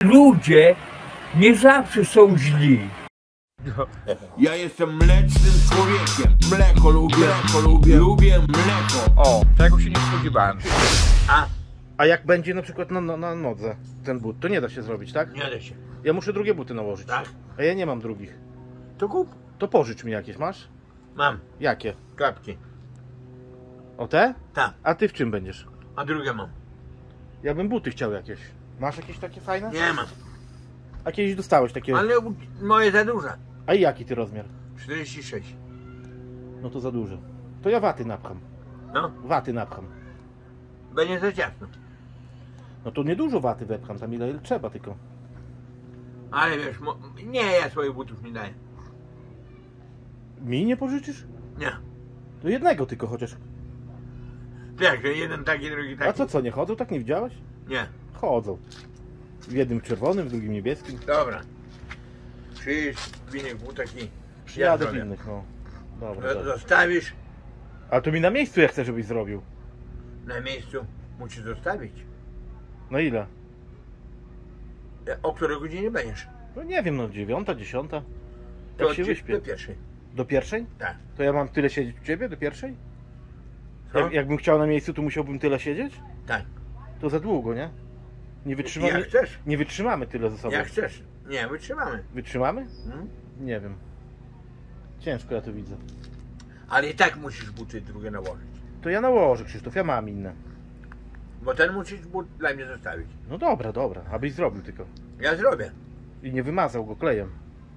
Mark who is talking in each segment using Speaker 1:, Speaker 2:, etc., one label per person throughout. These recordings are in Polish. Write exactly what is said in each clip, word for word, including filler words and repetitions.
Speaker 1: ludzie nie zawsze są źli.
Speaker 2: Ja jestem mlecznym człowiekiem. Mleko lubię, mleko lubię, lubię mleko.
Speaker 1: O, tego się nie spodziewałem.
Speaker 2: A?
Speaker 3: A jak będzie na przykład na, na, na nodze ten but, to nie da się zrobić, tak?
Speaker 2: Nie da się.
Speaker 3: Ja muszę drugie buty nałożyć.
Speaker 2: Tak?
Speaker 3: A ja nie mam drugich.
Speaker 2: To kup.
Speaker 3: To pożycz mi jakieś, masz?
Speaker 2: Mam.
Speaker 3: Jakie?
Speaker 2: Klapki.
Speaker 3: O te?
Speaker 2: Tak.
Speaker 3: A ty w czym będziesz?
Speaker 2: A drugie mam.
Speaker 3: Ja bym buty chciał jakieś. Masz jakieś takie fajne?
Speaker 2: Nie mam.
Speaker 3: A kiedyś dostałeś takie...
Speaker 2: Ale moje za duże.
Speaker 3: A jaki ty rozmiar?
Speaker 2: czterdzieści sześć.
Speaker 3: No to za duże. To ja waty napcham.
Speaker 2: No.
Speaker 3: Waty napcham.
Speaker 2: Będzie za ciasno.
Speaker 3: No to niedużo waty wepcham, tam ile, ile trzeba tylko.
Speaker 2: Ale wiesz, mo... nie, ja swoich butów nie daję.
Speaker 3: Mi nie pożyczysz?
Speaker 2: Nie.
Speaker 3: To jednego tylko chociaż.
Speaker 2: Tak, że jeden taki, drugi taki.
Speaker 3: A co, co, nie chodzą? Tak nie widziałeś?
Speaker 2: Nie.
Speaker 3: Chodzą. W jednym czerwonym, w drugim niebieskim.
Speaker 2: Dobra. Przyjdź w innych butach i
Speaker 3: Przyjadę
Speaker 2: ja
Speaker 3: w
Speaker 2: zrobię.
Speaker 3: innych, no. Dobra,
Speaker 2: Zo-
Speaker 3: dobra.
Speaker 2: Zostawisz
Speaker 3: Ale to mi na miejscu ja chcę, żebyś zrobił.
Speaker 2: na miejscu, musisz zostawić.
Speaker 3: No ile?
Speaker 2: O której godzinie będziesz?
Speaker 3: No nie wiem, no dziewiąta, dziesiąta.
Speaker 2: To
Speaker 3: Jak się
Speaker 2: ci-
Speaker 3: wyśpię.
Speaker 2: do pierwszej.
Speaker 3: Do pierwszej?
Speaker 2: Tak.
Speaker 3: To ja mam tyle siedzieć u ciebie do pierwszej?
Speaker 2: Co?
Speaker 3: Jak, jakbym chciał na miejscu, to musiałbym tyle siedzieć?
Speaker 2: Tak.
Speaker 3: To za długo, nie? Nie wytrzymamy.
Speaker 2: Jak chcesz.
Speaker 3: Nie wytrzymamy tyle ze sobą.
Speaker 2: Jak chcesz. Nie, wytrzymamy.
Speaker 3: Wytrzymamy?
Speaker 2: Hmm?
Speaker 3: Nie wiem. Ciężko ja to widzę.
Speaker 2: Ale i tak musisz buty drugie nałożyć.
Speaker 3: To ja nałożę, Krzysztof, ja mam inne.
Speaker 2: Bo ten musisz but dla mnie zostawić.
Speaker 3: No dobra, dobra, abyś zrobił tylko.
Speaker 2: Ja zrobię.
Speaker 3: I nie wymazał go klejem.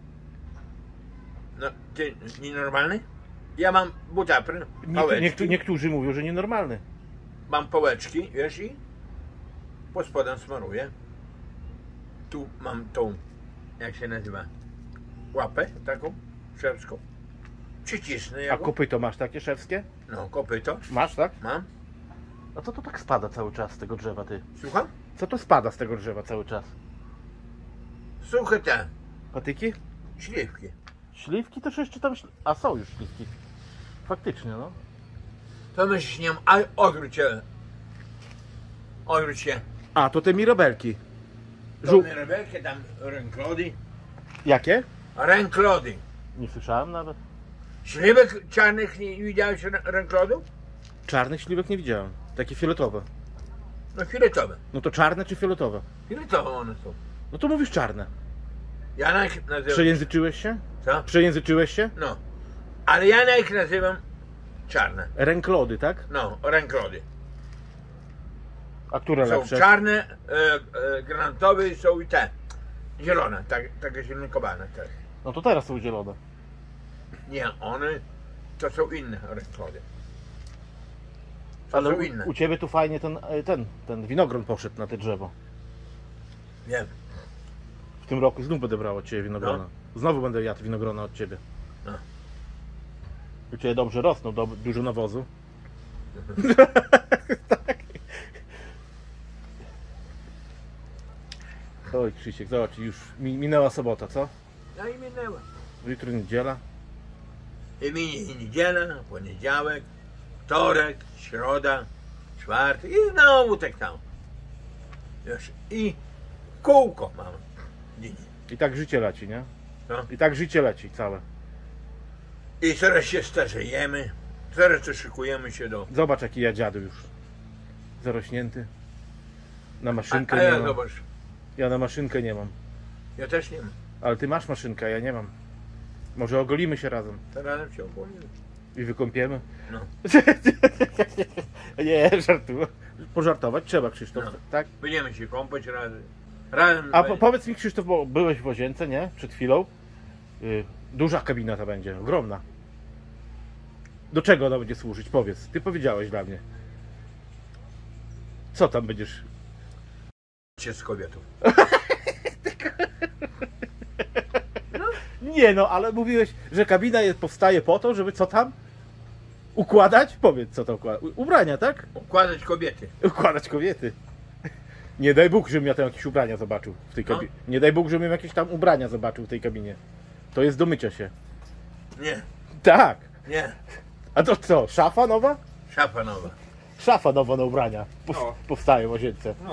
Speaker 2: No, ty nienormalny? Ja mam butapry,
Speaker 3: Niek-
Speaker 2: pałeczki.
Speaker 3: niektórzy, niektórzy mówią, że nienormalny.
Speaker 2: Mam pałeczki, wiesz, i po spodem smaruję. Tu mam tą, jak się nazywa, łapę taką szewską. Przycisnę
Speaker 3: A
Speaker 2: ją.
Speaker 3: kopyto masz takie szewskie?
Speaker 2: No, kopyto
Speaker 3: Masz, tak?
Speaker 2: mam.
Speaker 3: A co to tak spada cały czas z tego drzewa, ty?
Speaker 2: Słucham?
Speaker 3: Co to spada z tego drzewa cały czas?
Speaker 2: Suche te
Speaker 3: Patyki?
Speaker 2: śliwki.
Speaker 3: Śliwki też jeszcze tam... Śli... A są już śliwki. Faktycznie, no.
Speaker 2: To myślisz, nie mam, a odwróć się. Odwróć się.
Speaker 3: A, to te mirabelki.
Speaker 2: Żół.
Speaker 3: Żół...
Speaker 2: Tam rebelki, tam ręklody.
Speaker 3: Jakie?
Speaker 2: Ręklody.
Speaker 3: Nie słyszałem nawet.
Speaker 2: Śliwek czarnych nie widziałeś rę- ręklodów?
Speaker 3: Czarnych śliwek nie widziałem. Takie fioletowe.
Speaker 2: No fioletowe.
Speaker 3: No to czarne czy fioletowe?
Speaker 2: Fioletowe one są.
Speaker 3: No to mówisz czarne.
Speaker 2: Ja na ich nazywam...
Speaker 3: Przejęzyczyłeś się?
Speaker 2: Co?
Speaker 3: Przejęzyczyłeś się?
Speaker 2: No. Ale ja na ich nazywam czarne.
Speaker 3: Ręklody, tak?
Speaker 2: No, ręklody.
Speaker 3: A które
Speaker 2: Są
Speaker 3: lepsze?
Speaker 2: czarne, e, e, granatowe i są i te. Zielone, tak, takie zielonkowane też.
Speaker 3: No to teraz są zielone.
Speaker 2: Nie, one to są inne ręklody. To
Speaker 3: Ale
Speaker 2: są
Speaker 3: u,
Speaker 2: inne.
Speaker 3: u ciebie tu fajnie ten, e, ten, ten winogron poszedł na te drzewo.
Speaker 2: Wiem.
Speaker 3: W tym roku znów będę brał od ciebie winogrona.
Speaker 2: No.
Speaker 3: Znowu będę jadł winogrona od ciebie.
Speaker 2: No.
Speaker 3: U ciebie dobrze rosną, do, dużo nawozu. Tak. Oj, Krzysiek, zobacz, już mi, minęła sobota, co?
Speaker 2: No i minęła.
Speaker 3: Jutro niedziela.
Speaker 2: I minie i niedziela, poniedziałek, wtorek, środa, czwartek i znowu tak samo. Wiesz, i kółko mam. Dzień.
Speaker 3: I tak życie leci, nie?
Speaker 2: No.
Speaker 3: I tak życie leci całe.
Speaker 2: I coraz się starzejemy, coraz to szykujemy się do...
Speaker 3: Zobacz, jaki ja dziadu już. Zarośnięty. Na
Speaker 2: A,
Speaker 3: maszynkę
Speaker 2: a
Speaker 3: nie
Speaker 2: ja
Speaker 3: mam.
Speaker 2: zobacz,
Speaker 3: Ja na maszynkę nie mam.
Speaker 2: ja też nie mam.
Speaker 3: Ale ty masz maszynkę, a ja nie mam. Może ogolimy się razem
Speaker 2: To razem się opłonimy.
Speaker 3: i wykąpiemy.
Speaker 2: No.
Speaker 3: Nie, żartuję. Pożartować trzeba, Krzysztof,
Speaker 2: No.
Speaker 3: tak?
Speaker 2: Będziemy się kąpać razem. Razem
Speaker 3: A po,
Speaker 2: będzie.
Speaker 3: powiedz mi, Krzysztof, bo byłeś w łazience, nie? Przed chwilą. Y, duża kabina ta będzie, ogromna. Do czego ona będzie służyć? Powiedz. Ty powiedziałeś dla mnie. Co tam będziesz?
Speaker 2: się z kobietą.
Speaker 3: Nie no, ale mówiłeś, że kabina jest, powstaje po to, żeby co tam? Układać? Powiedz, co to układa. U- Ubrania, tak?
Speaker 2: Układać kobiety.
Speaker 3: Układać kobiety. Nie daj Bóg, żebym ja tam jakieś ubrania zobaczył w tej
Speaker 2: No.
Speaker 3: kabinie. Nie daj Bóg, żebym jakieś tam ubrania zobaczył w tej kabinie. To jest do mycia się.
Speaker 2: Nie,
Speaker 3: Tak.
Speaker 2: nie.
Speaker 3: A to co? Szafa nowa?
Speaker 2: Szafa nowa.
Speaker 3: Szafa nowa na ubrania. Pow-
Speaker 2: No.
Speaker 3: Powstaje w łazience.
Speaker 2: No.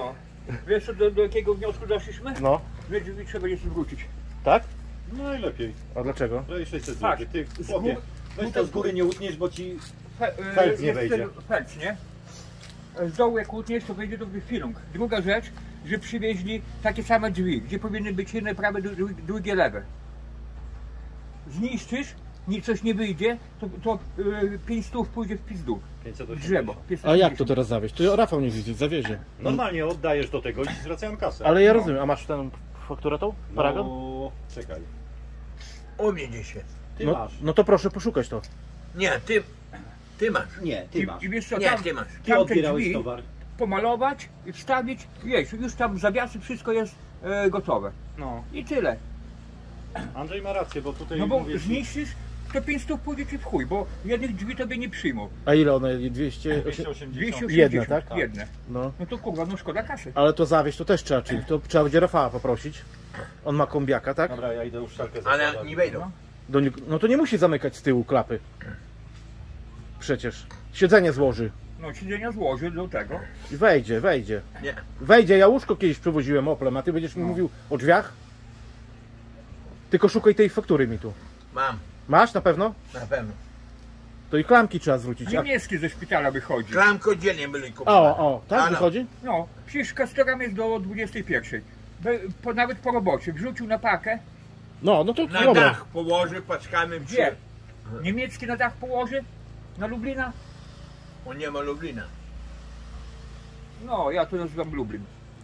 Speaker 1: Wiesz co, do, do jakiego wniosku doszliśmy?
Speaker 3: No,
Speaker 1: Że drzwi trzeba gdzieś zwrócić.
Speaker 3: tak?
Speaker 4: No najlepiej.
Speaker 3: A dlaczego?
Speaker 4: Daj sześćset
Speaker 1: Tak.
Speaker 4: złotych. Ty,
Speaker 1: Z
Speaker 4: chłopie,
Speaker 1: gór-
Speaker 4: weź to z góry nie utniesz, bo ci...
Speaker 1: Fe, e,
Speaker 4: Felc nie
Speaker 1: jest
Speaker 4: wejdzie.
Speaker 1: ten Felc, nie? Z dołu jak utniesz, to wejdzie dobry filung. Druga rzecz, że przywieźli takie same drzwi, gdzie powinny być jedne prawe, dru- drugie lewe. Zniszczysz, nic coś nie wyjdzie, to, to y, pięć stów pójdzie w pizdu.
Speaker 4: pięćset osiemdziesiąt.
Speaker 1: Drzewo.
Speaker 3: A jak to teraz zawieźć? To Rafał nie widzi, zawiezie.
Speaker 4: Normalnie oddajesz do tego i ci zwracają kasę.
Speaker 3: Ale ja rozumiem, a masz tę fakturę tą? Paragon?
Speaker 4: No, czekaj.
Speaker 2: U mnie gdzieś jest.
Speaker 4: Ty
Speaker 3: No,
Speaker 4: masz.
Speaker 3: no to proszę poszukać to.
Speaker 2: Nie, ty, ty masz.
Speaker 4: Nie, ty
Speaker 1: I,
Speaker 4: masz.
Speaker 1: I wiesz co,
Speaker 2: Nie,
Speaker 1: tam,
Speaker 2: ty masz.
Speaker 4: Ty
Speaker 1: tamte
Speaker 4: odbierałeś
Speaker 1: drzwi
Speaker 4: towar.
Speaker 1: pomalować i wstawić, wiesz, już tam zawiasy, wszystko jest e, gotowe.
Speaker 4: No.
Speaker 1: I tyle.
Speaker 4: Andrzej ma rację, bo tutaj
Speaker 1: No bo
Speaker 4: mówię ci-
Speaker 1: zniszczysz, to pięć stów pójdzie ci w chuj, bo jednych drzwi tobie nie przyjmą.
Speaker 3: A ile one? dwieście?
Speaker 4: dwieście osiemdziesiąt.
Speaker 1: dwieście osiemdziesiąt,
Speaker 3: Jedne, tak?
Speaker 1: Jedne.
Speaker 3: No.
Speaker 1: No to kurwa, no szkoda kasy.
Speaker 3: Ale to zawieźć to też trzeba czymś. To trzeba będzie Rafała poprosić. On ma kombiaka, tak?
Speaker 4: Dobra, ja idę uszczarkę
Speaker 2: Ale
Speaker 4: zakładać.
Speaker 2: nie wejdą.
Speaker 3: Do nie... No to nie musi zamykać z tyłu klapy. Przecież. Siedzenie złoży.
Speaker 1: No siedzenia złoży do tego.
Speaker 3: I wejdzie, wejdzie.
Speaker 2: Nie.
Speaker 3: Wejdzie, ja łóżko kiedyś przywoziłem Oplem, a ty będziesz mi
Speaker 1: No.
Speaker 3: mówił o drzwiach? Tylko szukaj tej faktury mi tu.
Speaker 2: Mam,
Speaker 3: Masz na pewno?
Speaker 2: na pewno.
Speaker 3: To i klamki trzeba zwrócić. A...
Speaker 1: Niemiecki ze szpitala wychodzi.
Speaker 2: Klamkę oddzielnie byli kupowane.
Speaker 3: O, o, tak
Speaker 2: Ale-
Speaker 3: wychodzi?
Speaker 1: No, przecież kasteram jest do dwudziestej pierwszej. Be, po, nawet po robocie. Wrzucił na pakę.
Speaker 3: No, no to
Speaker 2: Na
Speaker 3: dobra.
Speaker 2: dach położy paczkami w
Speaker 1: Gdzie? Niemiecki na dach położy? Na Lublina?
Speaker 2: On nie ma Lublina.
Speaker 1: No, ja to nazywam Lublin.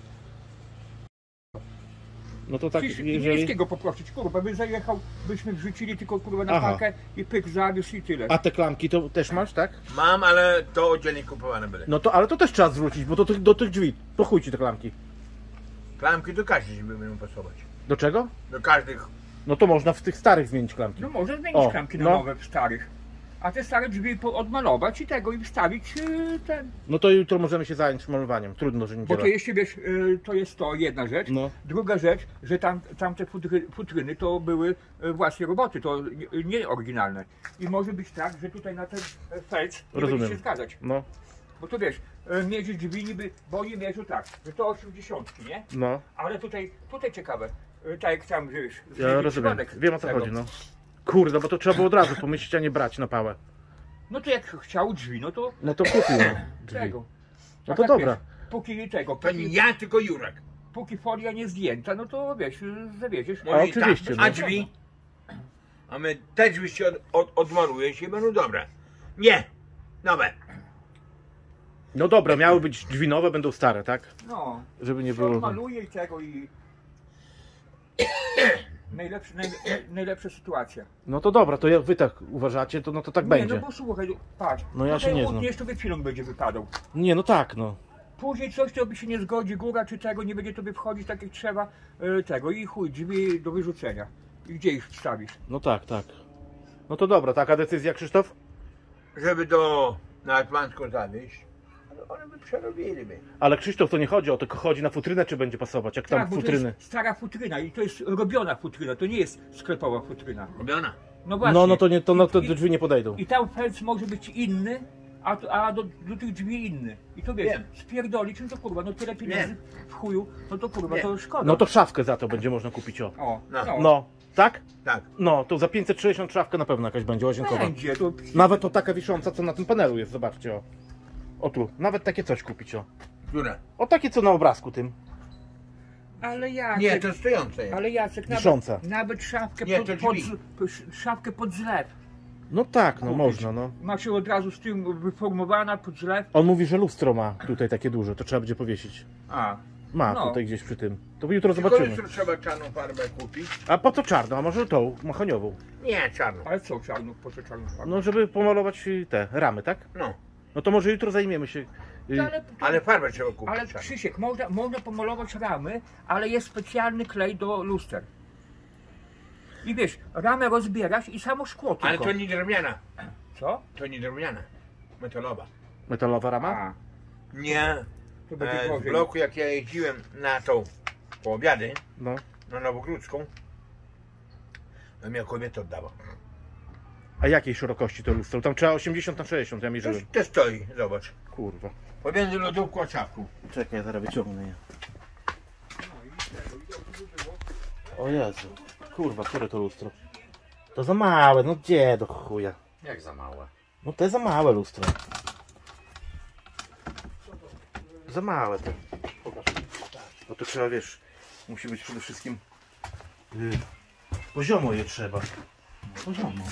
Speaker 3: No to tak,
Speaker 1: Przecież
Speaker 3: jeżeli...
Speaker 1: niemieckiego poprosić, kurwa, by zajechał, byśmy wrzucili tylko kurwa na
Speaker 3: Aha.
Speaker 1: pakę i pyk zawiózł i tyle.
Speaker 3: A te klamki to też masz, tak?
Speaker 2: Mam, ale to oddzielnie kupowane były.
Speaker 3: No to, ale to też trzeba zwrócić, bo do tych, do tych drzwi. Po chuj ci te klamki.
Speaker 2: Klamki do każdej by będą pasować.
Speaker 3: Do czego?
Speaker 2: Do każdych.
Speaker 3: No to można w tych starych zmienić klamki.
Speaker 1: No może zmienić
Speaker 3: O,
Speaker 1: klamki na
Speaker 3: no.
Speaker 1: nowe w starych. A te stare drzwi po- odmalować i tego i wstawić yy, ten.
Speaker 3: No to jutro możemy się zająć malowaniem. Trudno, że
Speaker 1: Bo
Speaker 3: niedziela.
Speaker 1: to jeszcze wiesz, yy, to jest to jedna rzecz.
Speaker 3: No.
Speaker 1: Druga rzecz, że tam, tamte futry, futryny to były yy, własne roboty, to nie, nie oryginalne. I może być tak, że tutaj na ten yy, felc nie
Speaker 3: Rozumiem.
Speaker 1: będzie się zgadzać.
Speaker 3: No,
Speaker 1: Bo to wiesz, yy, mierzyć drzwi niby, bo oni mierzą tak, że to osiemdziesiątki, nie?
Speaker 3: no.
Speaker 1: Ale tutaj, tutaj ciekawe, yy, tak jak tam, że wiesz,
Speaker 3: Ja
Speaker 1: zmienić
Speaker 3: rozumiem.
Speaker 1: środek
Speaker 3: Wiem o co
Speaker 1: tego.
Speaker 3: chodzi, no. Kurde, bo to trzeba było od razu pomyśleć, a nie brać na pałę.
Speaker 1: No to jak chciał drzwi, no to
Speaker 3: No to kupił no, drzwi.
Speaker 1: tego.
Speaker 3: No
Speaker 1: A
Speaker 3: to
Speaker 1: tak
Speaker 3: dobra.
Speaker 1: Wiesz, póki tego,
Speaker 2: To nie
Speaker 1: póki,
Speaker 2: ja, tylko Jurek.
Speaker 1: póki folia nie zdjęta, no to wiesz, zawieziesz.
Speaker 3: A oczywiście,
Speaker 2: Tak,
Speaker 3: no.
Speaker 2: a drzwi? A my te drzwi się od, od, odmaluje się i będą dobre. Nie, nowe.
Speaker 3: No dobra, miały być drzwi nowe, będą stare, tak?
Speaker 1: No,
Speaker 3: Żeby nie
Speaker 1: się
Speaker 3: było...
Speaker 1: odmaluje i tego i... Najlepsza, naj, naj, najlepsza sytuacja.
Speaker 3: No to dobra, to jak wy tak uważacie, to no to tak
Speaker 1: nie,
Speaker 3: będzie.
Speaker 1: no bo słuchaj, patrz.
Speaker 3: No ja się nie znam.
Speaker 1: Jeszcze by film będzie wypadał.
Speaker 3: Nie, no tak, no.
Speaker 1: Później coś, co by się nie zgodzi, góra czy tego, nie będzie tobie wchodzić tak jak trzeba, y, tego i chuj, drzwi do wyrzucenia. I gdzie ich wstawisz?
Speaker 3: No tak, tak. No to dobra, taka decyzja, Krzysztof?
Speaker 2: Żeby do na Atlantyku zawieźć, ale one by przerobili.
Speaker 3: Ale Krzysztof, to nie chodzi o to, tylko chodzi na futrynę, czy będzie pasować, jak tam
Speaker 1: Tak, bo to
Speaker 3: futryny.
Speaker 1: jest stara futryna i to jest robiona futryna, to nie jest sklepowa futryna.
Speaker 2: Robiona.
Speaker 1: No właśnie.
Speaker 3: No, no to nie, to no, to
Speaker 1: I,
Speaker 3: drzwi nie podejdą.
Speaker 1: I tam felc może być inny, a, to- a do, do tych drzwi inny. I to wiesz,
Speaker 2: Wiem.
Speaker 1: spierdolić, no to kurwa, no tyle pieniędzy w chuju, no to kurwa,
Speaker 2: Wiem.
Speaker 1: to szkoda.
Speaker 3: No to szafkę za to będzie można kupić, o.
Speaker 1: O,
Speaker 2: No.
Speaker 1: no.
Speaker 3: No, tak?
Speaker 2: Tak.
Speaker 3: No, to za pięćset sześćdziesiąt szafka na pewno jakaś będzie łazienkowa.
Speaker 1: Będzie, to...
Speaker 3: Nawet to taka wisząca, co na tym panelu jest, zobaczcie, o. O tu, nawet takie coś kupić, o.
Speaker 2: Które?
Speaker 3: O takie, co na obrazku tym.
Speaker 1: Ale Jacek,
Speaker 2: Nie, to stojące jest.
Speaker 1: ale Jacek,
Speaker 3: Wisząca.
Speaker 1: nawet, nawet szafkę,
Speaker 2: Nie,
Speaker 1: pod,
Speaker 2: to
Speaker 1: pod,
Speaker 2: drzwi.
Speaker 1: pod, szafkę pod zlew.
Speaker 3: No tak, no
Speaker 1: Kupić.
Speaker 3: można, no.
Speaker 1: Ma się od razu z tym wyformowana pod zlew.
Speaker 3: On mówi, że lustro ma tutaj takie duże, to trzeba będzie powiesić.
Speaker 1: A,
Speaker 3: Ma
Speaker 1: No.
Speaker 3: tutaj gdzieś przy tym. To jutro
Speaker 2: Tylko
Speaker 3: zobaczymy.
Speaker 2: jutro trzeba czarną farbę kupić.
Speaker 3: A po co czarno? A może tą, machoniową?
Speaker 2: Nie, czarną.
Speaker 1: ale co czarno, po co czarno farbę?
Speaker 3: No, żeby pomalować y, te ramy, tak?
Speaker 2: No,
Speaker 3: No to może jutro zajmiemy się. y,
Speaker 1: Ale,
Speaker 2: ale farbę trzeba kupić.
Speaker 1: ale
Speaker 2: czarną.
Speaker 1: Krzysiek, można, można pomalować ramy, ale jest specjalny klej do luster. I wiesz, ramę rozbierasz i samo szkło tylko.
Speaker 2: Ale to nie drewniana.
Speaker 1: Co?
Speaker 2: To nie drewniana. Metalowa.
Speaker 3: Metalowa rama?
Speaker 1: A,
Speaker 2: Nie.
Speaker 1: to będzie
Speaker 2: E, z
Speaker 1: gorzej.
Speaker 2: bloku jak ja jeździłem na tą po obiady,
Speaker 3: No.
Speaker 2: na Nowogródzką, to mnie kobieta oddała.
Speaker 3: A jakiej szerokości to lustro? Tam trzeba osiemdziesiąt na sześćdziesiąt, ja
Speaker 2: To,
Speaker 3: mierzyłem.
Speaker 2: to stoi, zobacz.
Speaker 3: Kurwa.
Speaker 2: Pomiędzy lodówką a czapką.
Speaker 3: Czekaj, ja zaraz wyciągnę je. O Jezu. Kurwa, które to lustro? To za małe, no gdzie do chuja?
Speaker 4: Jak za małe?
Speaker 3: No to jest za małe lustro. Za małe te. Pokaż. No to trzeba, wiesz, musi być przede wszystkim yy, poziomo je trzeba. Poziomo.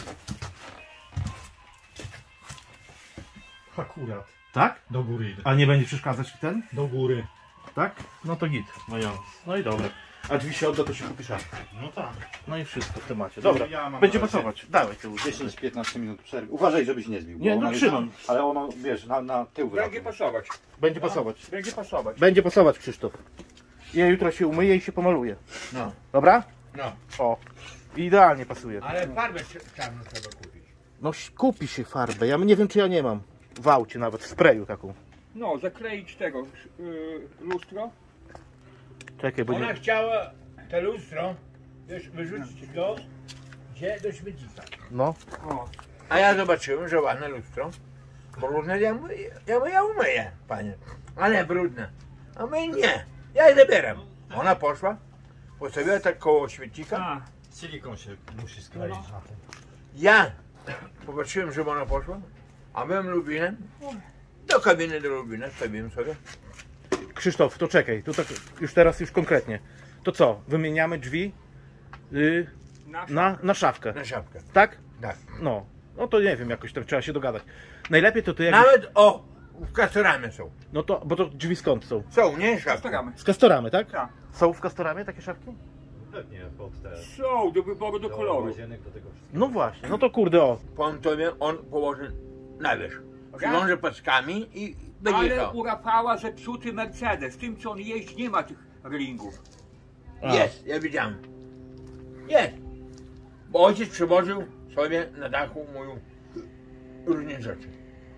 Speaker 4: Akurat.
Speaker 3: Tak?
Speaker 4: Do góry idę.
Speaker 3: A nie będzie przeszkadzać ten?
Speaker 4: Do góry.
Speaker 3: Tak? No to git. No, ja. No i dobra. A drzwi się odda, to się kupi szafkę.
Speaker 4: No tak.
Speaker 3: No i wszystko w temacie. Dobra,
Speaker 4: Ja mam
Speaker 3: będzie
Speaker 4: na razie
Speaker 3: pasować. Dawaj ty już.
Speaker 4: dziesięć piętnaście minut przerwy. Uważaj, żebyś nie zbił. bo
Speaker 3: Nie, no
Speaker 4: ona jest-
Speaker 3: trzymam.
Speaker 4: Ale ono, wiesz, na, na tył
Speaker 1: Będzie
Speaker 4: wraca.
Speaker 1: pasować.
Speaker 3: Będzie pasować.
Speaker 1: Będzie pasować.
Speaker 3: Będzie pasować, Krzysztof. Ja jutro się umyję i się pomaluję.
Speaker 1: No.
Speaker 3: Dobra?
Speaker 1: No.
Speaker 3: O. Idealnie pasuje.
Speaker 1: Ale farbę czarną trzeba kupić.
Speaker 3: No kupi się farbę. Ja nie wiem, czy ja nie mam. W aucie nawet, w sprayu taką.
Speaker 1: No, zakleić tego yy, lustro.
Speaker 3: Czekaj, bo
Speaker 5: Ona
Speaker 3: nie...
Speaker 5: chciała te lustro wiesz, wyrzucić go gdzie do śmietnika.
Speaker 3: No.
Speaker 1: O.
Speaker 5: A ja zobaczyłem, że ładne lustro. Brudne, ja mówię, ja, mówię, ja umyję, panie. Ale brudne. A my nie. Ja je zabieram. Ona poszła, postawiła tak koło śmietnika.
Speaker 1: A,
Speaker 4: Silikon się musi skleić na tym.
Speaker 5: Ja popatrzyłem, żeby ona poszła, a byłem Lubinem. Do kabiny do Lubina stawiłem sobie.
Speaker 3: Krzysztof, to czekaj. To tak już teraz już konkretnie. To co? Wymieniamy drzwi yy,
Speaker 1: na,
Speaker 3: na, na szafkę.
Speaker 5: Na szapkę.
Speaker 3: Tak?
Speaker 5: Tak.
Speaker 3: No. No to nie wiem, jakoś tam trzeba się dogadać. Najlepiej to ty jak...
Speaker 5: Nawet o, w kastoramie są.
Speaker 3: No to, bo to drzwi skąd są?
Speaker 5: Są, nie szapka.
Speaker 1: Postaramy.
Speaker 3: Z Kastoramy, tak?
Speaker 1: Tak.
Speaker 3: Są w Kastoramie takie szafki?
Speaker 4: Pewnie pod te...
Speaker 1: Są do wyboru do
Speaker 4: do
Speaker 1: koloru.
Speaker 4: łazienek, do tego wszystkiego.
Speaker 3: No właśnie, no to kurde o.
Speaker 5: Powiem tobie, on położy na wierzch. Przywiąże paskami i będzie
Speaker 1: Ale
Speaker 5: jechał.
Speaker 1: u Rafała zepsuty Mercedes. Tym co on jeździ nie ma tych ringów.
Speaker 3: A.
Speaker 5: Jest, ja widziałem. Jest. Bo ojciec przywoził sobie na dachu moją różne rzeczy.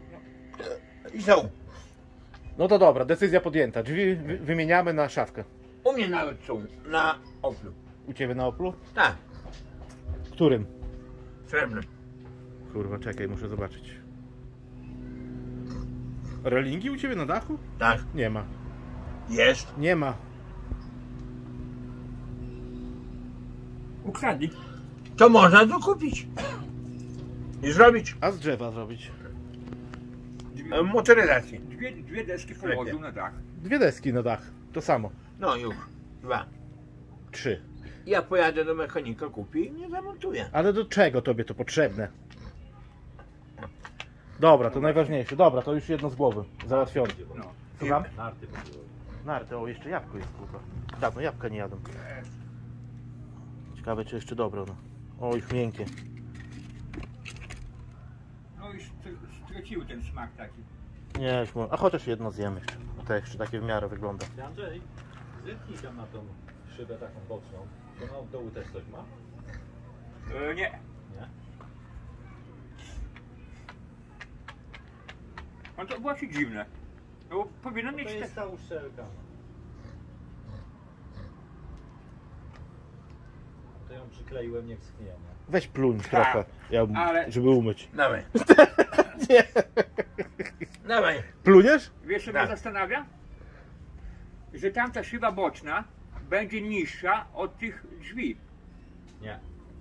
Speaker 5: I są.
Speaker 3: No to dobra, decyzja podjęta. Drzwi wy wymieniamy na szafkę.
Speaker 5: U mnie nawet są na Oplu.
Speaker 3: U ciebie na Oplu?
Speaker 5: Tak,
Speaker 3: Którym?
Speaker 5: srebrnym.
Speaker 3: Kurwa, czekaj, muszę zobaczyć. Relingi u ciebie na dachu?
Speaker 5: Tak,
Speaker 3: Nie ma.
Speaker 5: jest.
Speaker 3: Nie ma.
Speaker 1: Ukradli.
Speaker 5: To można to kupić. I zrobić
Speaker 3: A z drzewa zrobić.
Speaker 5: e, motoryzację.
Speaker 1: Dwie, dwie deski położył na dach.
Speaker 3: Dwie deski na dach. To samo.
Speaker 5: No już, dwa.
Speaker 3: Trzy.
Speaker 5: Ja pojadę do mechanika, kupię i mnie zamontuję.
Speaker 3: Ale do czego tobie to potrzebne? Dobra, to najważniejsze. Dobra, to już jedno z głowy. Załatwione.
Speaker 1: No.
Speaker 3: Słucham?
Speaker 4: Narty podziały.
Speaker 3: Narty, o jeszcze jabłko jest kurwa. Dawno jabłka nie jadłem. Ciekawe czy jeszcze dobre ono. O, już miękkie.
Speaker 1: No i str- straciły ten smak taki.
Speaker 3: Nie, już mo- a chociaż jedno zjemy jeszcze. No to jeszcze takie w miarę wygląda.
Speaker 4: Ty, Andrzej, zerknij tam na tą szybę taką boczną. Czy ona od dołu też coś ma?
Speaker 1: E, nie.
Speaker 4: Nie?
Speaker 1: No to właśnie dziwne. No bo powinno
Speaker 4: To
Speaker 1: mieć te...
Speaker 4: jest ta uszczelka. To ją przykleiłem, niech schnie, nie?
Speaker 3: Weź pluń trochę, ja,
Speaker 1: ale-
Speaker 3: żeby umyć.
Speaker 5: Dawaj.
Speaker 3: Nie.
Speaker 5: Dawaj.
Speaker 3: Pluniesz?
Speaker 1: Wiesz co
Speaker 5: Tak.
Speaker 1: mnie zastanawia? Że tamta szyba boczna będzie niższa od tych drzwi.
Speaker 4: Nie.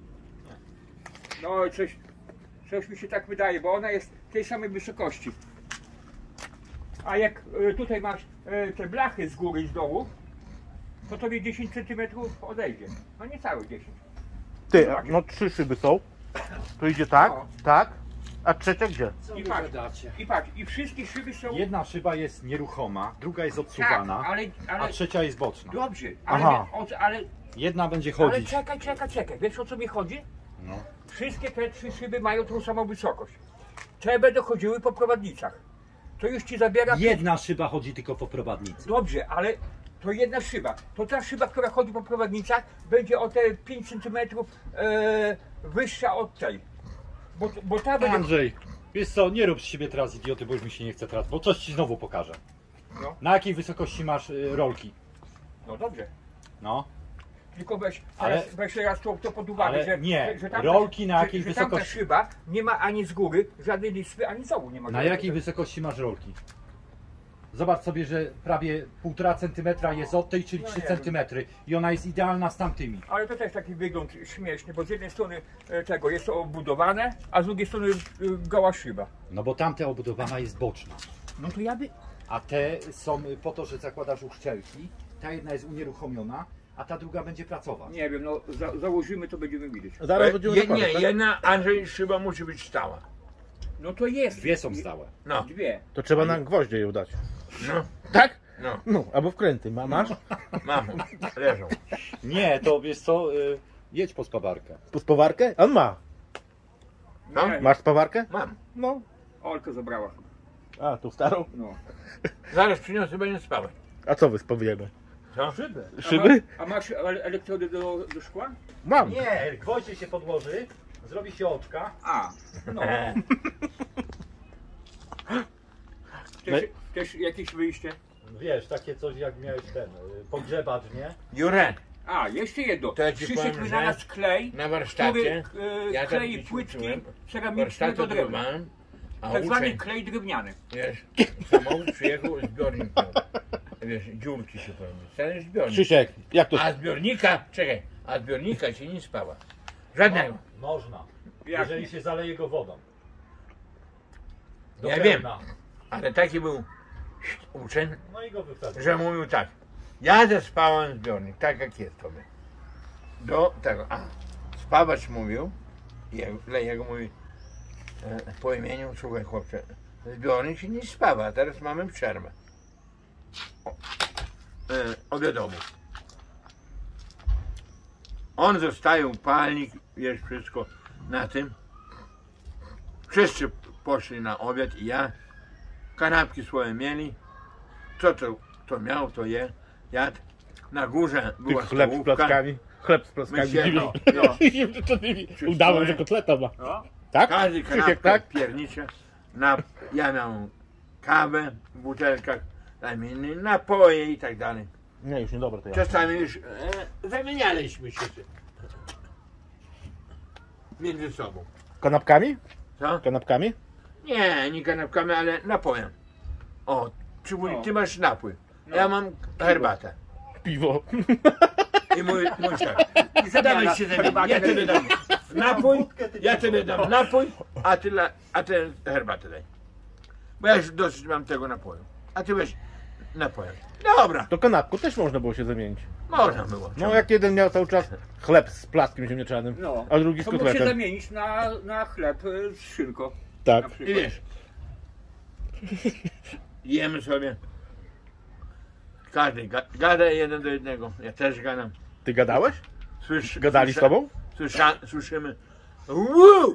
Speaker 1: No coś, coś mi się tak wydaje, bo ona jest tej samej wysokości. A jak e, tutaj masz e, te blachy z góry i z dołu, to tobie dziesięć centymetrów odejdzie. No nie całe dziesięć.
Speaker 3: Ty, a- no trzy szyby są. Tu idzie tak,
Speaker 1: No.
Speaker 3: tak, a trzecia gdzie?
Speaker 4: Co
Speaker 1: I
Speaker 4: wy
Speaker 1: patrz.
Speaker 4: gadacie?
Speaker 1: I patrz, i wszystkie szyby są...
Speaker 4: Jedna szyba jest nieruchoma, druga jest
Speaker 1: tak,
Speaker 4: odsuwana,
Speaker 1: ale,
Speaker 4: a
Speaker 1: ale
Speaker 4: trzecia jest boczna.
Speaker 1: dobrze, ale,
Speaker 3: Aha.
Speaker 1: o, ale,
Speaker 4: Jedna będzie
Speaker 1: ale
Speaker 4: chodzić.
Speaker 1: czekaj, czekaj, czekaj, wiesz o co mi chodzi?
Speaker 4: No.
Speaker 1: Wszystkie te trzy szyby mają tą samą wysokość. Te będą chodziły po prowadnicach. To już ci zabiera...
Speaker 4: Jedna szyba chodzi tylko po prowadnicy.
Speaker 1: Dobrze, ale to jedna szyba. To ta szyba, która chodzi po prowadnicach, będzie o te pięć centymetrów e, wyższa od tej. Bo, bo ta będzie...
Speaker 4: Andrzej, wiesz co, nie rób z siebie teraz idioty, bo już mi się nie chce teraz, bo coś ci znowu pokażę.
Speaker 1: No.
Speaker 4: Na jakiej wysokości masz y, rolki?
Speaker 1: No dobrze.
Speaker 4: No.
Speaker 1: Tylko weź,
Speaker 4: Ale-
Speaker 1: teraz, weź teraz to, to pod uwagę,
Speaker 4: ale
Speaker 1: że,
Speaker 4: nie,
Speaker 1: że, że tamta,
Speaker 4: rolki na
Speaker 1: że-
Speaker 4: jakiej
Speaker 1: że tamta
Speaker 4: wysokości?
Speaker 1: szyba nie ma ani z góry żadnej listwy, ani z dołu nie ma.
Speaker 4: Na
Speaker 1: żadnej.
Speaker 4: jakiej wysokości masz rolki?
Speaker 6: Zobacz sobie, że prawie półtora centymetra jest od tej, czyli trzy centymetry. I ona jest idealna z tamtymi.
Speaker 1: Ale to też taki wygląd śmieszny, bo z jednej strony e, tego jest to obudowane, a z drugiej strony e, goła szyba.
Speaker 6: No bo tamta obudowana jest boczna.
Speaker 1: No to ja by...
Speaker 6: A te są po to, że zakładasz uszczelki. Ta jedna jest unieruchomiona, a ta druga będzie pracować.
Speaker 1: Nie wiem, no za, założymy, to będziemy widzieć.
Speaker 3: Zaraz będziemy
Speaker 5: Je,
Speaker 3: zakładać,
Speaker 5: nie,
Speaker 3: tak?
Speaker 5: jedna Andrzej szyba musi być stała.
Speaker 1: No to jest.
Speaker 6: Dwie są stałe.
Speaker 5: No,
Speaker 1: Dwie.
Speaker 3: To trzeba na gwoździe ją dać.
Speaker 5: no,
Speaker 3: Tak?
Speaker 5: no,
Speaker 3: No, albo wkręty. Ma, masz?
Speaker 5: mam, leżą.
Speaker 6: Nie, to wiesz co, y, jedź po spawarkę.
Speaker 3: Po spawarkę? On ma.
Speaker 5: No,
Speaker 1: Nie,
Speaker 3: Masz spawarkę?
Speaker 5: mam.
Speaker 3: No.
Speaker 1: Olka zabrała.
Speaker 3: A, tą starą?
Speaker 1: No.
Speaker 5: Zaraz przyniosę, będzie spawać.
Speaker 3: A co wy spowiemy?
Speaker 5: Co?
Speaker 6: Szybę.
Speaker 3: Szyby?
Speaker 1: A, ma, a masz ele- elektrody do, do szkła?
Speaker 3: Mam.
Speaker 6: Nie, gwoździe się podłoży, zrobi się oczka.
Speaker 1: A. No. Też, też jakieś wyjście?
Speaker 4: Wiesz, takie coś jak miałeś ten, y, pogrzebacz, nie?
Speaker 5: Jurek,
Speaker 1: A, jeszcze jedno.
Speaker 5: To ja ci
Speaker 1: Krzysiek
Speaker 5: powiem,
Speaker 1: wynalazł
Speaker 5: że
Speaker 1: klej,
Speaker 5: na warsztacie,
Speaker 1: który e,
Speaker 5: ja tam
Speaker 1: klei
Speaker 5: gdzieś
Speaker 1: płytki
Speaker 5: uczyłem,
Speaker 1: ceramiczne
Speaker 5: warsztaty
Speaker 1: do drewna.
Speaker 5: budowałem, a
Speaker 1: Tak zwany
Speaker 5: uczeń,
Speaker 1: klej drewniany.
Speaker 5: wiesz, samochód przyjechał, zbiornik miał. Wiesz, dziurki się powiem, cały zbiornik.
Speaker 3: Krzysiek, jak to...
Speaker 5: A zbiornika, czekaj, a zbiornika się nie spała. Żadnego.
Speaker 4: Można,
Speaker 1: Jak
Speaker 4: jeżeli
Speaker 1: nie?
Speaker 4: się zaleje go wodą. Do
Speaker 5: Ja
Speaker 4: pełna.
Speaker 5: Ale taki był uczeń,
Speaker 4: No i go wysadzi.
Speaker 5: że mówił tak. Ja zespałem zbiornik, tak jak jest tobie. Do tego, a spawać mówił, jak, jak mówi e, po imieniu, słuchaj chłopcze, zbiornik się nie spawa, a teraz mamy przerwę. O, e, obiadowy. On zostawił palnik, wiesz, wszystko na tym. Wszyscy poszli na obiad i ja. Kanapki swoje mieli. Co to, to miał, to je. Jadł. Na górze
Speaker 3: Ty
Speaker 5: była
Speaker 3: chleb z
Speaker 5: stołówka.
Speaker 3: plackami. Chleb z plackami.
Speaker 5: My się,
Speaker 3: Dziwnie.
Speaker 5: no, no.
Speaker 3: Udałem, że kotleta ma.
Speaker 1: No.
Speaker 3: Tak?
Speaker 5: Każdy
Speaker 3: Krzysiek,
Speaker 5: kanapkę
Speaker 3: tak?
Speaker 5: piernicze. Na, ja miałem kawę w butelkach, tam inne napoje i tak dalej.
Speaker 3: Nie, już niedobre to ja.
Speaker 5: Czasami już e, zamienialiśmy się między sobą.
Speaker 3: Kanapkami?
Speaker 5: Co?
Speaker 3: Kanapkami?
Speaker 5: Nie, nie kanapkami, ale napojem. O, czy
Speaker 1: No.
Speaker 5: ty masz napój? A ja mam herbatę.
Speaker 3: Piwo.
Speaker 5: I mój, mój tak. Dawaj się zamienić. Ja tyle dam napój, ja tyle dam napój, a ty, la, a ty herbatę daj. Bo ja już dosyć mam tego napoju. A ty weź napojem. Dobra,
Speaker 3: To kanapką też można było się zamienić.
Speaker 5: można było.
Speaker 3: No jak jeden miał cały czas chleb z plackiem ziemniaczanym,
Speaker 1: No.
Speaker 3: a drugi z
Speaker 1: To mógł się
Speaker 3: kotletem.
Speaker 1: zamienić na, na chleb e, z szynką.
Speaker 3: Tak.
Speaker 1: Na
Speaker 5: I
Speaker 1: przykład.
Speaker 5: wiesz, jemy sobie. Każdy ga, gada jeden do jednego. Ja też gadam.
Speaker 3: Ty gadałeś?
Speaker 5: Słysz,
Speaker 3: Gadali z
Speaker 5: słysza-
Speaker 3: tobą?
Speaker 5: Słysza, słyszymy. Wuu!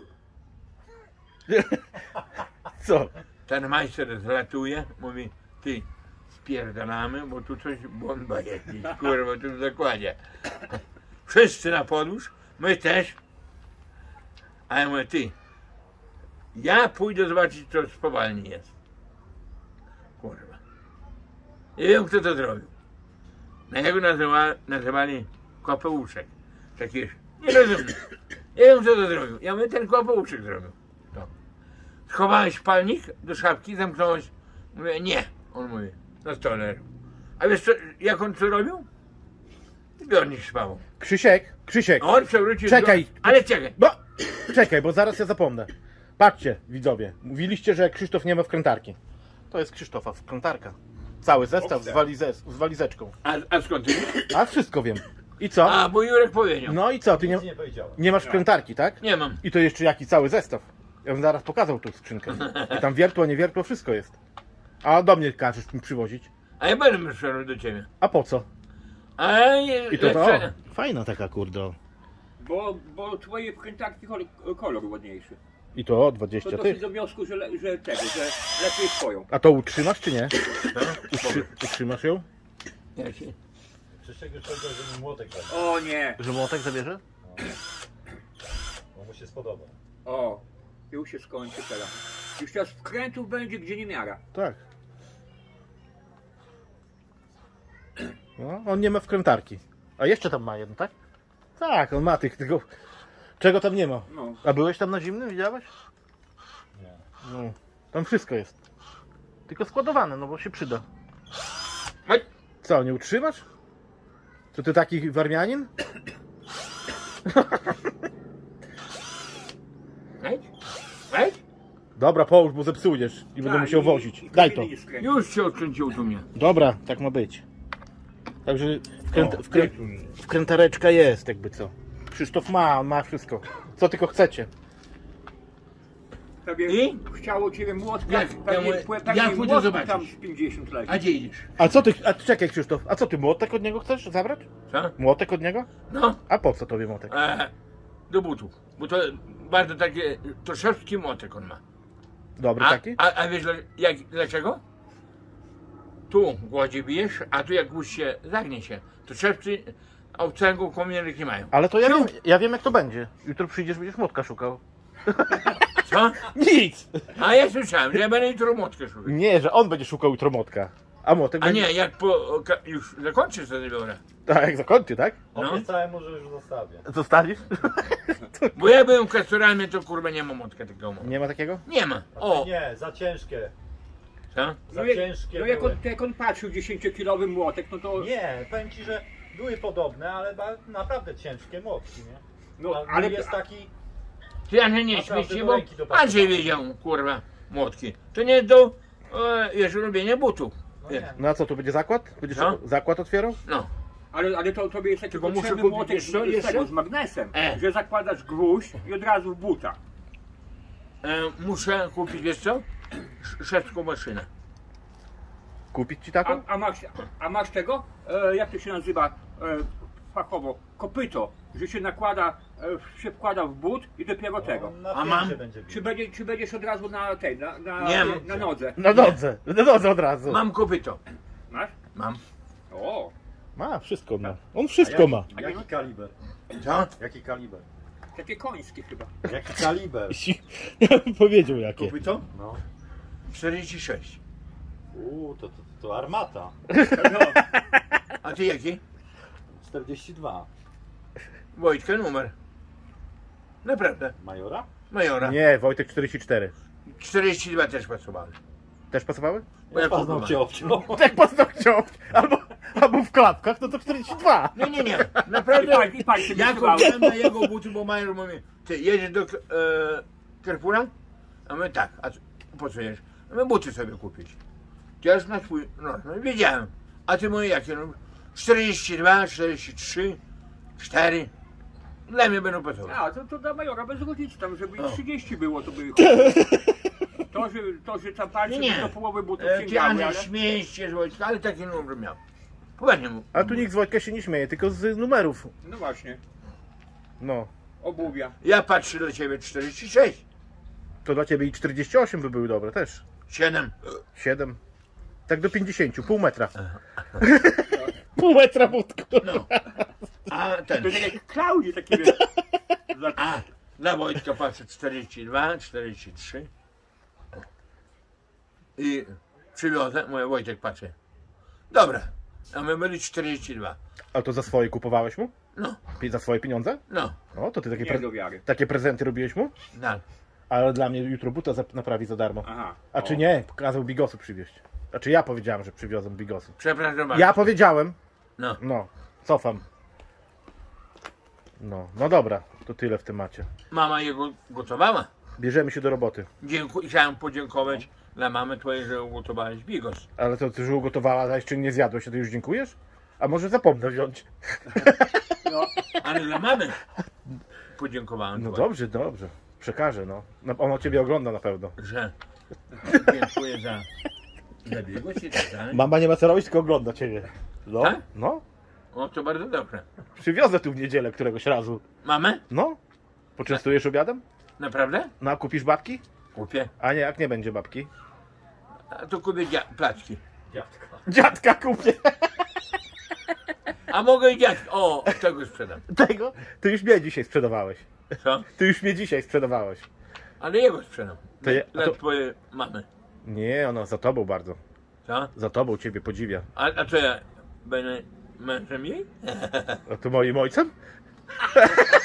Speaker 3: Co?
Speaker 5: Ten majster zlatuje, mówi, ty spierdalamy, bo tu coś bomba jakiś, kurwa, tu w zakładzie. Wszyscy na podłóż, my też. A ja mówię, ty, ja pójdę zobaczyć, co w spowalni jest. Kurwa. Nie wiem, kto to zrobił. Na jego nazywa, nazywali kopeuszek. Taki, nie rozumiem. Nie wiem, kto to zrobił. Ja mówię, ten kopeuszek zrobił. To. Schowałeś palnik do szafki, zamknąłeś. Mówię, nie. On mówi, na stole leżał. A wiesz co, jak on co robił? Zbiornik spał.
Speaker 3: Krzysiek, Krzysiek.
Speaker 5: A on przewrócił
Speaker 3: Czekaj.
Speaker 5: zbiornik. Ale czekaj.
Speaker 3: No, czekaj, bo zaraz ja zapomnę. Patrzcie, widzowie. Mówiliście, że Krzysztof nie ma wkrętarki. To jest Krzysztofa wkrętarka. Cały zestaw z, walize, z walizeczką.
Speaker 5: A, a skąd ty?
Speaker 3: A wszystko wiem. I co?
Speaker 5: A, bo Jurek powiedział.
Speaker 3: No i co? Ty nie,
Speaker 4: Nic nie powiedziałem.
Speaker 3: nie masz wkrętarki, tak?
Speaker 5: Nie mam.
Speaker 3: I to jeszcze jaki cały zestaw. Ja bym zaraz pokazał tą skrzynkę. I tam wiertło, nie wiertło, wszystko jest. A do mnie każesz mi przywozić.
Speaker 5: A ja będę przyszedł do ciebie.
Speaker 3: A po co?
Speaker 5: A ja,
Speaker 3: I to
Speaker 5: jak
Speaker 3: to.
Speaker 5: chcę-
Speaker 3: Fajna taka kurde.
Speaker 1: Bo, bo twoje wkrętarki kolor, kolor ładniejszy.
Speaker 3: I to
Speaker 1: To
Speaker 3: dwadzieścia
Speaker 1: dosyć
Speaker 3: tych.
Speaker 1: do wniosku, że, le, że tego, że lepiej twoją.
Speaker 3: A to utrzymasz czy nie?
Speaker 5: No,
Speaker 3: Utrzy, utrzymasz ją?
Speaker 5: ja się-
Speaker 4: Krzysiek już powiedział, że mi młotek będzie,
Speaker 1: O nie,
Speaker 3: Że młotek zabierze?
Speaker 4: bo mu się spodoba.
Speaker 1: o, już się skończy teraz. Już teraz wkrętów będzie gdzie nie miara.
Speaker 3: Tak. No, on nie ma wkrętarki. A jeszcze tam ma jeden, tak? Tak, on ma tych, tylko... Czego tam nie ma?
Speaker 1: No.
Speaker 3: A byłeś tam na zimnym, widziałeś?
Speaker 4: Nie.
Speaker 3: No. Tam wszystko jest. Tylko składowane, no bo się przyda.
Speaker 5: Chodź.
Speaker 3: Co, nie utrzymasz? To ty taki warmianin?
Speaker 5: Wejdź. Wejdź.
Speaker 3: Dobra, połóż, bo zepsujesz i będę
Speaker 1: Tak,
Speaker 3: musiał
Speaker 1: i-
Speaker 3: wozić.
Speaker 1: i
Speaker 3: Daj to.
Speaker 1: kabiny nie skręci.
Speaker 5: Już się odkręcił do mnie.
Speaker 3: Dobra, tak ma być. Także wkręt,
Speaker 5: O,
Speaker 3: wkrę, wkrętareczka jest, jakby co. Krzysztof ma, on ma wszystko. Co tylko chcecie.
Speaker 1: Tobie
Speaker 5: I?
Speaker 1: chciało ciebie młotka,
Speaker 5: Jak-
Speaker 1: pewnie,
Speaker 5: ja mówię,
Speaker 1: pewnie
Speaker 5: ja pójdę
Speaker 1: młotka
Speaker 5: zobaczyć.
Speaker 1: tam z pięćdziesiąt leci.
Speaker 5: A gdzie idziesz?
Speaker 3: A co ty, a czekaj Krzysztof, a co ty, młotek od niego chcesz zabrać?
Speaker 5: Co?
Speaker 3: Młotek od niego?
Speaker 5: No.
Speaker 3: A po co tobie młotek?
Speaker 5: E, do butów. Bo to bardzo takie, troszeczkę młotek on ma.
Speaker 3: Dobry
Speaker 5: A,
Speaker 3: taki?
Speaker 5: a, a wiesz dla- jak, dlaczego? Tu głodzie bijesz, a tu jak głódź się zagnie się, to szewcy obcęgu komierek nie mają.
Speaker 3: Ale to ja wiem, ja wiem jak to będzie. Jutro przyjdziesz, będziesz młotka szukał.
Speaker 5: Co?
Speaker 3: Nic!
Speaker 5: A ja słyszałem, że ja będę jutro młotkę szukać.
Speaker 3: Nie, że on będzie szukał jutro młotka. A młotek
Speaker 5: A
Speaker 3: będzie...
Speaker 5: nie, jak po, ka- już zakończysz to biorę.
Speaker 3: Tak, jak zakończy, tak?
Speaker 5: No.
Speaker 4: Obiecałem mu, że już zostawię.
Speaker 3: Zostawisz?
Speaker 5: Bo ja byłem kastorami, to kurwa nie ma młotka takiego.
Speaker 3: Nie ma takiego?
Speaker 5: Nie ma. O,
Speaker 4: Nie, za ciężkie.
Speaker 5: co?
Speaker 4: Za
Speaker 1: No jak-
Speaker 4: ciężkie
Speaker 1: No jak
Speaker 4: były.
Speaker 1: on, jak on patrzył dziesięciokilowy młotek, no to...
Speaker 4: Nie, powiem ci, że były podobne, ale ba- naprawdę ciężkie młotki, nie?
Speaker 1: No,
Speaker 4: A
Speaker 1: ale
Speaker 4: jest taki...
Speaker 5: Ty Andrzej nie
Speaker 4: Naprawdę
Speaker 5: śmiej się,
Speaker 4: do
Speaker 5: bo
Speaker 4: ręki dopasowane.
Speaker 5: Andrzej wiedział, kurwa, młotki. To nie do, e, wiesz, robienia butów.
Speaker 4: No
Speaker 5: Wiesz.
Speaker 4: nie.
Speaker 3: No a co, tu będzie zakład? Będziesz
Speaker 5: No.
Speaker 3: zakład otwierał?
Speaker 5: No.
Speaker 1: Ale, ale to tobie jest taki
Speaker 5: Tylko muszę
Speaker 1: potrzebny
Speaker 5: kupić
Speaker 1: młotek
Speaker 5: jeszcze-
Speaker 1: z, z,
Speaker 5: jeszcze?
Speaker 1: tego, z magnesem,
Speaker 5: E.
Speaker 1: że zakładasz gwóźdź i od razu w buta.
Speaker 5: E, muszę kupić, wiesz co? Sz- Szewską maszynę.
Speaker 3: Kupić ci
Speaker 1: A,
Speaker 3: taką?
Speaker 1: a, masz, a masz tego, e, jak to się nazywa e, fachowo, kopyto, że się nakłada, e, się wkłada w but i dopiero tego.
Speaker 4: On na
Speaker 5: A
Speaker 4: pięcie
Speaker 5: mam?
Speaker 4: będzie bił.
Speaker 1: Czy, będzie, czy będziesz od razu na tej, na, na,
Speaker 5: Nie.
Speaker 1: na nodze?
Speaker 3: Na nodze, na nodze od razu.
Speaker 5: Mam kopyto.
Speaker 1: Masz?
Speaker 5: Mam.
Speaker 1: O,
Speaker 3: Ma, wszystko ma. On
Speaker 4: A
Speaker 3: wszystko
Speaker 4: jaki-
Speaker 3: ma.
Speaker 4: Jaki kaliber?
Speaker 5: Co?
Speaker 4: Jaki kaliber?
Speaker 1: takie końskie chyba.
Speaker 4: Jaki kaliber?
Speaker 3: Ja bym powiedział jakie.
Speaker 5: Kopyto?
Speaker 4: No.
Speaker 5: czterdzieści sześć.
Speaker 4: Uuu, to, to, to armata.
Speaker 1: No,
Speaker 5: A ty jaki?
Speaker 4: czterdzieści dwa.
Speaker 5: Wojtka numer. Naprawdę.
Speaker 4: Majora?
Speaker 5: Majora.
Speaker 3: Nie, Wojtek czterdzieści cztery.
Speaker 5: czterdzieści dwa też pasowały.
Speaker 3: Też pasowały?
Speaker 5: Bo ja
Speaker 4: Paznokcie
Speaker 5: kupowałem.
Speaker 4: obciął.
Speaker 3: Tak paznokcią. Albo, albo w klapkach, no to czterdzieści dwa.
Speaker 5: Nie, nie, nie.
Speaker 1: I
Speaker 5: Naprawdę.
Speaker 1: pan, i pan się
Speaker 5: Ja
Speaker 1: wysyłał.
Speaker 5: kupiłem na jego buty, bo Major mówi, ty jedziesz do e, Carrefoura? A my tak, a co- po co jedziesz? A my buty sobie kupić. To ja już na swój, no, no wiedziałem. A ty moje jakie? No, czterdzieści dwa, czterdzieści trzy, cztery. Dla mnie będą pasować.
Speaker 1: A, to, to dla majora bez różnicy, tam żeby
Speaker 5: O.
Speaker 1: trzydzieści było, to by... To, że, to, że tam palce
Speaker 5: Nie, nie.
Speaker 1: do połowy butów
Speaker 5: E, ty
Speaker 1: sięgały,
Speaker 5: Andrzej
Speaker 1: ale...
Speaker 5: śmiejesz się z Wojtka, ale taki numer miał. Poważnie mu.
Speaker 3: A tu nikt z Wojtka się nie śmieje, tylko z numerów.
Speaker 1: No właśnie,
Speaker 3: No.
Speaker 1: obuwia.
Speaker 5: Ja patrzę dla ciebie czterdzieści sześć,
Speaker 3: To dla ciebie i czterdzieści osiem by były dobre też.
Speaker 5: siedem.
Speaker 3: siedem. Tak do pięćdziesięciu, pół metra. Pół metra budko.
Speaker 5: No. A ten.
Speaker 1: To tak jak Klaudii taki wiesz. Za-
Speaker 5: A, dla Wojtka patrzę czterdzieści dwa, czterdzieści trzy. I przywiozę, mówię, Wojtek patrzy. Dobra, a my byli czterdzieści dwa.
Speaker 3: A to za swoje kupowałeś mu?
Speaker 5: No,
Speaker 3: Pi- Za swoje pieniądze?
Speaker 5: no,
Speaker 3: No, to ty takie,
Speaker 1: Nie
Speaker 3: pre...
Speaker 1: do wiary.
Speaker 3: takie prezenty robiłeś mu?
Speaker 5: tak.
Speaker 3: Ale dla mnie jutro buta zap- naprawi za darmo.
Speaker 1: Aha.
Speaker 3: A czy nie? Kazał bigosy przywieźć. A czy ja powiedziałem, że przywiozłem bigosy?
Speaker 5: Przepraszam bardzo.
Speaker 3: Ja powiedziałem.
Speaker 5: No,
Speaker 3: No, cofam. No, no dobra, to tyle w temacie.
Speaker 5: mama jego gotowała.
Speaker 3: Bierzemy się do roboty.
Speaker 5: Dziękuję, chciałem podziękować dla mamy twojej, że ugotowałeś bigos.
Speaker 3: Ale to ty już ugotowała, a jeszcze nie zjadłeś, to ty już dziękujesz? A może zapomnę wziąć?
Speaker 1: No,
Speaker 5: Ale dla mamy podziękowałem,
Speaker 3: No
Speaker 5: twojej,
Speaker 3: dobrze, dobrze. Przekażę, no. No, ona ciebie ogląda na pewno.
Speaker 5: że dziękuję za, za bigos i tak dalej.
Speaker 3: Mama nie ma co robić, tylko ogląda ciebie. No,
Speaker 5: Tak?
Speaker 3: no.
Speaker 5: O, to bardzo dobrze.
Speaker 3: Przywiozę tu w niedzielę któregoś razu.
Speaker 5: Mamę?
Speaker 3: No. Poczęstujesz obiadem?
Speaker 5: Naprawdę?
Speaker 3: No, a kupisz babki?
Speaker 5: Kupię.
Speaker 3: A nie, jak nie będzie babki?
Speaker 5: A to kupię dzia- placki.
Speaker 4: Dziadka.
Speaker 3: Dziadka kupię.
Speaker 5: A mogę i dziadka. O, tego sprzedam.
Speaker 3: Tego? Ty już mnie dzisiaj sprzedawałeś.
Speaker 5: Co?
Speaker 3: Ty już mnie dzisiaj sprzedawałeś.
Speaker 5: Ale jego sprzedam.
Speaker 3: To je-
Speaker 5: Dla
Speaker 3: to-
Speaker 5: twojej mamy.
Speaker 3: Nie, ona za tobą bardzo.
Speaker 5: Co?
Speaker 3: Za tobą ciebie podziwia.
Speaker 5: A, a co ja? Będę mężem jej?
Speaker 3: A to moim ojcem?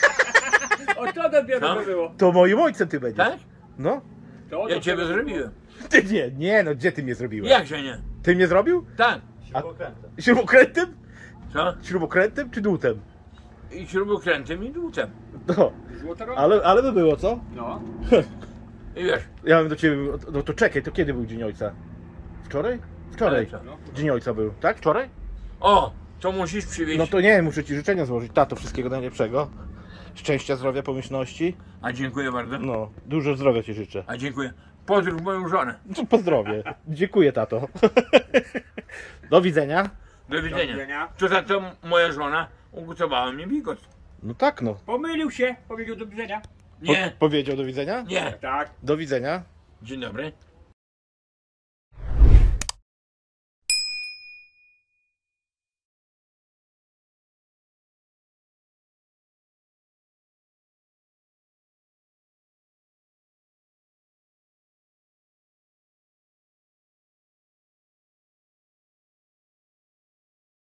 Speaker 1: o to dopiero
Speaker 5: Co?
Speaker 1: to było.
Speaker 3: To moim ojcem ty będziesz.
Speaker 5: Tak?
Speaker 3: No.
Speaker 1: To
Speaker 5: Ja
Speaker 1: dopiero
Speaker 5: ciebie
Speaker 1: było.
Speaker 5: zrobiłem.
Speaker 3: Ty nie, nie no, gdzie ty mnie zrobiłeś?
Speaker 5: Jakże nie?
Speaker 3: Ty mnie zrobił?
Speaker 5: Tak.
Speaker 4: Śrubokrętem.
Speaker 3: Śrubokrętem?
Speaker 5: Co?
Speaker 3: Śrubokrętem czy dłutem?
Speaker 5: I śrubokrętem i dłutem.
Speaker 3: No,
Speaker 1: Złotoroga.
Speaker 3: ale, ale by było, co?
Speaker 1: No.
Speaker 5: I wiesz,
Speaker 3: Ja mam do ciebie, no to czekaj, to kiedy był Dzień Ojca? Wczoraj? Wczoraj.
Speaker 5: Ale co?
Speaker 3: Dzień Ojca był, tak? Wczoraj?
Speaker 5: o, to musisz przywieźć.
Speaker 3: No to nie, muszę ci życzenia złożyć. Tato, wszystkiego najlepszego. Szczęścia, zdrowia, pomyślności.
Speaker 5: A dziękuję bardzo.
Speaker 3: No, dużo zdrowia ci życzę.
Speaker 5: A dziękuję. Pozdrów moją żonę.
Speaker 3: No, pozdrowie. Dziękuję, tato. Do widzenia.
Speaker 5: Do widzenia.
Speaker 1: widzenia.
Speaker 5: To za to moja żona ugotowała mnie bigos.
Speaker 3: No tak, no.
Speaker 1: Pomylił się, powiedział do widzenia.
Speaker 3: Po
Speaker 5: Nie,
Speaker 3: powiedział do widzenia?
Speaker 5: nie.
Speaker 1: Tak.
Speaker 3: Do widzenia.
Speaker 5: Dzień dobry.